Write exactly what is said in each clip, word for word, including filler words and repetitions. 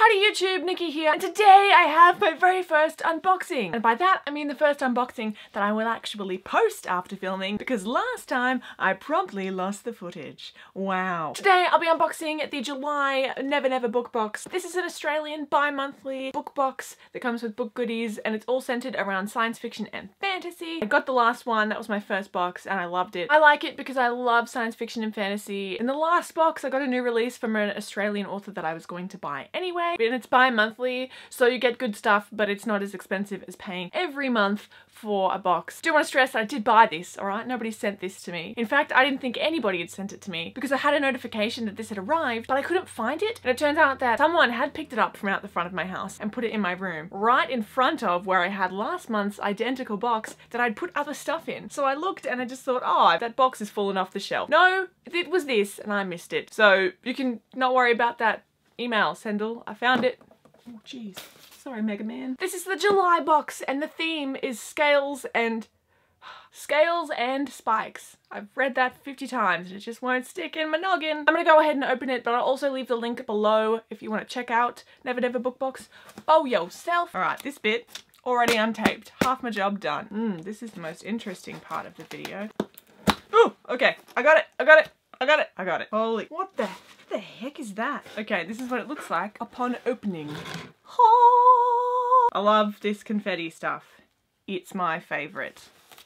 Howdy YouTube, Nikki here, and today I have my very first unboxing. And by that I mean the first unboxing that I will actually post after filming, because last time I promptly lost the footage. Wow. Today I'll be unboxing the July Never Never book box. This is an Australian bi-monthly book box that comes with book goodies, and it's all centered around science fiction and fantasy. I got the last one, that was my first box, and I loved it. I like it because I love science fiction and fantasy. In the last box I got a new release from an Australian author that I was going to buy anyway. And it's bi-monthly, so you get good stuff, but it's not as expensive as paying every month for a box. Do want to stress that I did buy this, alright? Nobody sent this to me. In fact, I didn't think anybody had sent it to me because I had a notification that this had arrived, but I couldn't find it. And it turns out that someone had picked it up from out the front of my house and put it in my room, right in front of where I had last month's identical box that I'd put other stuff in. So I looked and I just thought, oh, that box has fallen off the shelf. No, it was this and I missed it. So you can not worry about that. Email, Sendel. I found it. Oh, jeez. Sorry, Mega Man. This is the July box, and the theme is scales and... scales and spikes. I've read that fifty times, and it just won't stick in my noggin. I'm gonna go ahead and open it, but I'll also leave the link below if you want to check out Never Never book box. Oh, yourself. Alright, this bit, already untaped. Half my job done. Mm, this is the most interesting part of the video. Ooh, okay. I got it. I got it. I got it. I got it. Holy, what the, what the heck is that? Okay, this is what it looks like upon opening. I love this confetti stuff. It's my favorite.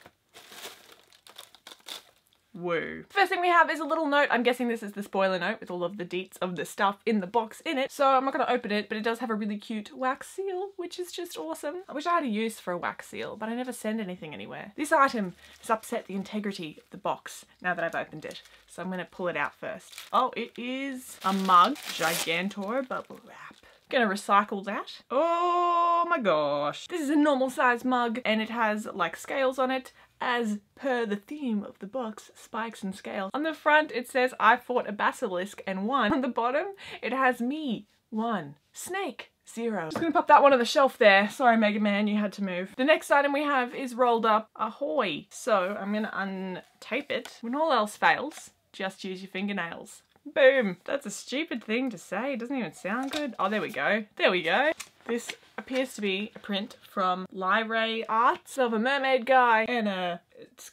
Woo. First thing we have is a little note. I'm guessing this is the spoiler note with all of the deets of the stuff in the box in it. So I'm not going to open it, but it does have a really cute wax seal, which is just awesome. I wish I had a use for a wax seal, but I never send anything anywhere. This item has upset the integrity of the box now that I've opened it. So I'm going to pull it out first. Oh, it is a mug. Gigantor bubble wrap. Gonna recycle that. Oh my gosh. This is a normal size mug and it has like scales on it as per the theme of the box, spikes and scales. On the front it says I fought a basilisk and won. On the bottom it has me, one. Snake, zero. Just gonna pop that one on the shelf there. Sorry Mega Man, you had to move. The next item we have is rolled up ahoy. So I'm gonna untape it. When all else fails, just use your fingernails. Boom. That's a stupid thing to say. It doesn't even sound good. Oh, there we go. There we go. This appears to be a print from Lyrae Arts of a mermaid guy and a,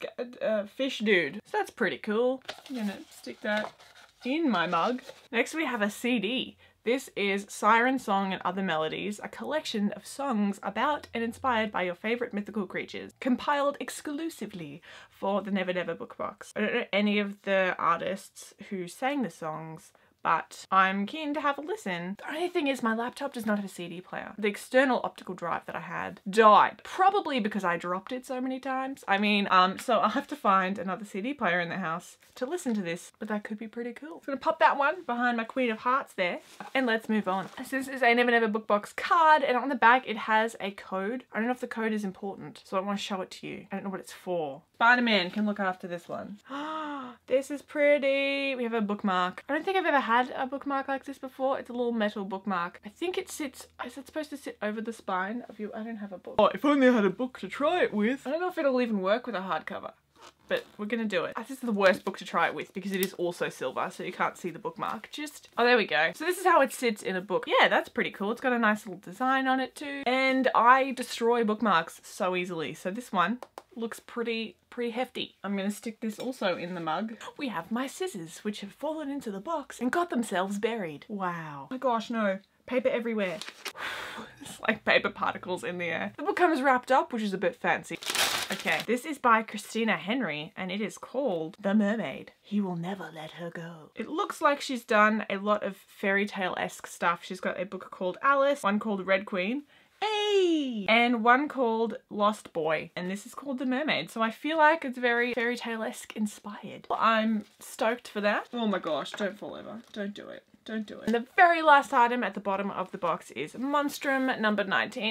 a fish dude. So that's pretty cool. I'm gonna stick that in my mug. Next we have a C D. This is Siren Song and Other Melodies, a collection of songs about and inspired by your favourite mythical creatures, compiled exclusively for the Never Never book box. I don't know any of the artists who sang the songs, but I'm keen to have a listen. The only thing is my laptop does not have a C D player. The external optical drive that I had died, probably because I dropped it so many times. I mean, um, so I'll have to find another C D player in the house to listen to this, but that could be pretty cool. So I'm gonna pop that one behind my Queen of Hearts there, and let's move on. So this is a Never Never book box card, and on the back it has a code. I don't know if the code is important, so I want to show it to you. I don't know what it's for. Spider-Man can look after this one. This is pretty. We have a bookmark. I don't think I've ever had a bookmark like this before. It's a little metal bookmark. I think it sits, is it supposed to sit over the spine of you? I don't have a book. Oh, if only I had a book to try it with. I don't know if it'll even work with a hardcover, but we're gonna do it. This is the worst book to try it with because it is also silver, so you can't see the bookmark. Just, oh, there we go. So this is how it sits in a book. Yeah, that's pretty cool. It's got a nice little design on it too. And I destroy bookmarks so easily. So this one looks pretty, pretty hefty. I'm gonna stick this also in the mug. We have my scissors, which have fallen into the box and got themselves buried. Wow. Oh my gosh, no. Paper everywhere. It's like paper particles in the air. The book comes wrapped up, which is a bit fancy. Okay, this is by Christina Henry and it is called The Mermaid. He will never let her go. It looks like she's done a lot of fairy tale-esque stuff. She's got a book called Alice, one called Red Queen, hey, and one called Lost Boy, and this is called The Mermaid. So I feel like it's very fairy tale-esque inspired. I'm stoked for that. Oh my gosh, don't fall over. Don't do it. Don't do it. And the very last item at the bottom of the box is Monstrum number nineteen.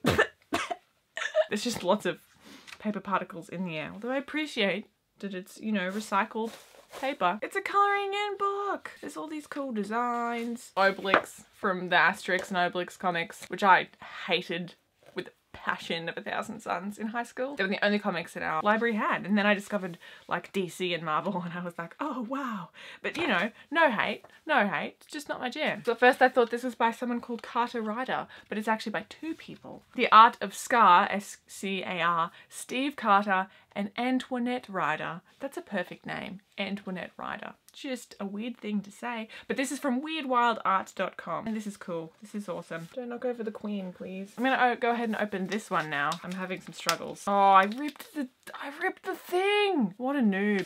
There's just lots of paper particles in the air, although I appreciate that it's, you know, recycled paper. It's a colouring in book. There's all these cool designs. Obelix from the Asterix and Obelix comics, which I hated with Passion of a Thousand Suns in high school. They were the only comics that our library had, and then I discovered like D C and Marvel and I was like, oh wow. But you know, no hate, no hate, it's just not my jam. So at first I thought this was by someone called Carter Ryder, but it's actually by two people. The Art of Scar, S C A R, Steve Carter and Antoinette Ryder. That's a perfect name, Antoinette Ryder. Just a weird thing to say, but this is from weird wild art dot com and this is cool. This is awesome. Don't knock over the queen, please. I'm gonna go ahead and open this one now. I'm having some struggles. Oh, I ripped the, I ripped the thing. What a noob.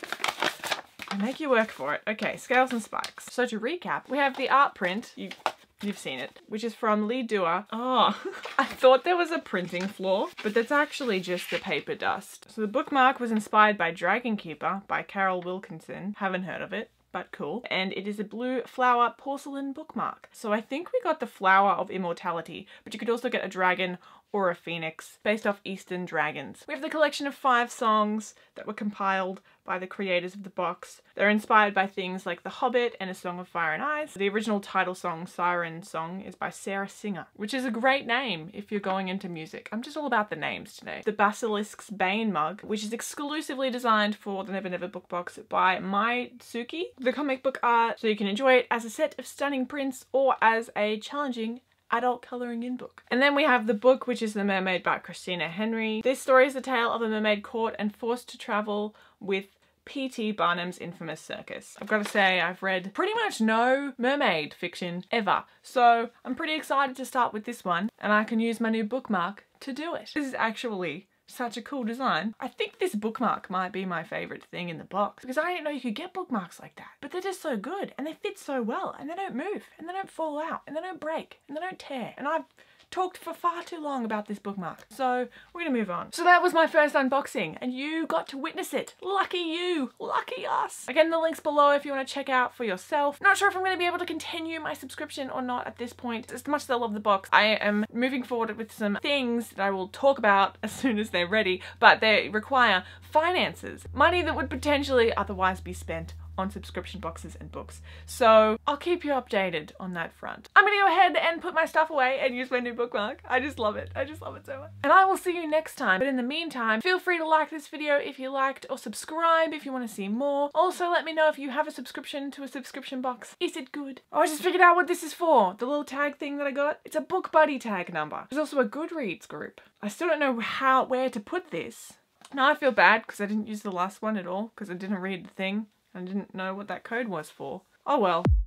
I make you work for it. Okay, Scales and Spikes. So to recap, we have the art print. You You've seen it, which is from Lee Dewar. Oh, I thought there was a printing flaw, but that's actually just the paper dust. So the bookmark was inspired by Dragon Keeper by Carol Wilkinson. Haven't heard of it, but cool. And it is a blue flower porcelain bookmark. So I think we got the Flower of Immortality, but you could also get a dragon or a phoenix based off Eastern dragons. We have the collection of five songs that were compiled by the creators of the box. They're inspired by things like The Hobbit and A Song of Fire and Ice. The original title song, Siren Song, is by Sarah Singer, which is a great name if you're going into music. I'm just all about the names today. The Basilisk's Bane mug, which is exclusively designed for the Never Never book box by Mai Tsuki. The comic book art, so you can enjoy it as a set of stunning prints or as a challenging adult colouring in book. And then we have the book, which is The Mermaid by Christina Henry. This story is the tale of a mermaid caught and forced to travel with P T Barnum's infamous circus. I've got to say, I've read pretty much no mermaid fiction ever, so I'm pretty excited to start with this one, and I can use my new bookmark to do it. This is actually such a cool design. I think this bookmark might be my favourite thing in the box because I didn't know you could get bookmarks like that, but they're just so good and they fit so well and they don't move and they don't fall out and they don't break and they don't tear, and I've talked for far too long about this bookmark, so we're gonna move on. So that was my first unboxing and you got to witness it. Lucky you, lucky us. Again, the link's below if you want to check out for yourself. Not sure if I'm gonna be able to continue my subscription or not at this point. As much as I love the box, I am moving forward with some things that I will talk about as soon as they're ready, but they require finances, money that would potentially otherwise be spent on subscription boxes and books. So I'll keep you updated on that front. I'm gonna go ahead and put my stuff away and use my new bookmark. I just love it. I just love it so much. And I will see you next time. But in the meantime, feel free to like this video if you liked, or subscribe if you want to see more. Also, let me know if you have a subscription to a subscription box. Is it good? Oh, I just figured out what this is for. The little tag thing that I got. It's a book buddy tag number. There's also a Goodreads group. I still don't know how, where to put this. Now I feel bad because I didn't use the last one at all because I didn't read the thing. I didn't know what that code was for. Oh well.